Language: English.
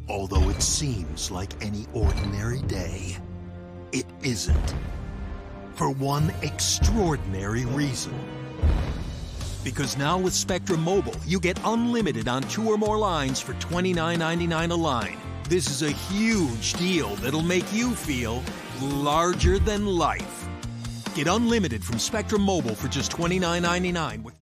Although it seems like any ordinary day, it isn't. For one extraordinary reason. Because now with Spectrum Mobile, you get unlimited on 2 or more lines for $29.99 a line. This is a huge deal that'll make you feel larger than life. Get unlimited from Spectrum Mobile for just $29.99 with